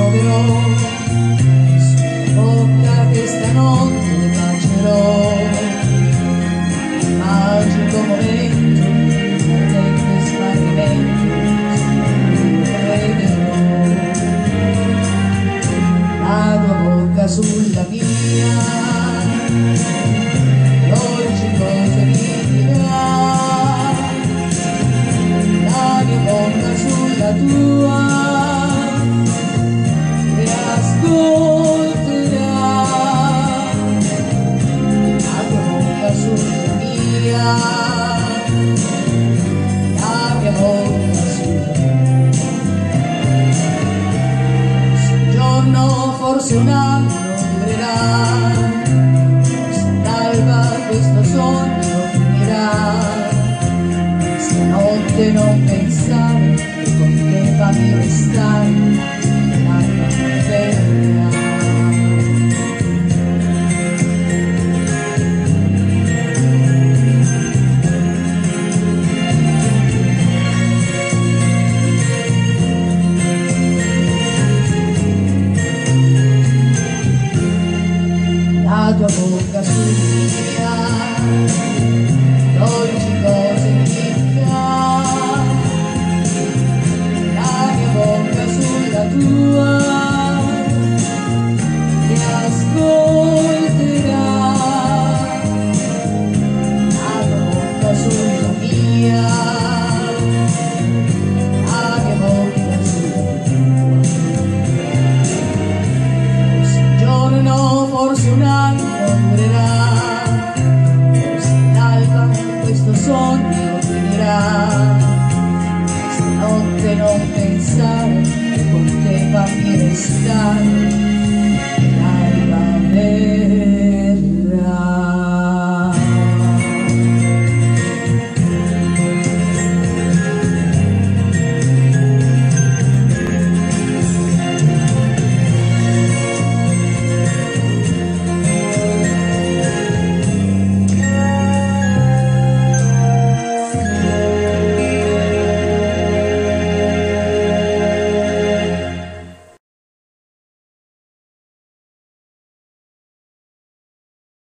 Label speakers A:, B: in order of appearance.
A: troverò sulla bocca che stanotte bacerò. Magico momento, ardente smarrimento, crederò. La tua bocca sulla mia, dolce cosa mi dirà. La mia bocca sulla tua, e ascolterà. La tua bocca sulla mia, la mia bocca sulla mia. Se un giorno, forse un anno durerà, forse all'alba questo sogno finirà. Stanotte non pensare che con te fammi restare nell'aria ferma. La tua bocca sulla mia, dolci cose mi fa. La mia bocca sulla tua, che ascolterà. La tua bocca sulla mia, la mia bocca sulla tua. Forse un giorno, forse un anno durerà, forse all'alba questo sogno finirà. Stanotte non pensare che con te fammi restare